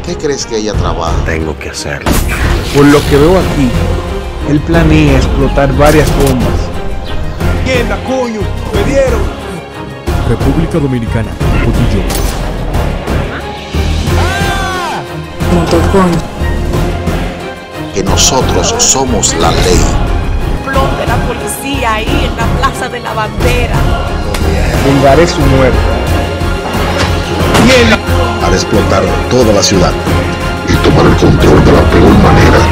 qué crees que ella trabaja? Tengo que hacerlo. Por lo que veo aquí, él planea explotar varias bombas. ¡Mierda, coño! ¡Me dieron! República Dominicana, Cotillo. Que nosotros somos la ley. Plot de la policía ahí en la Plaza de la Bandera. Vengaré su muerte. ¡Mierda! Para explotar toda la ciudad y tomar el control de la peor manera.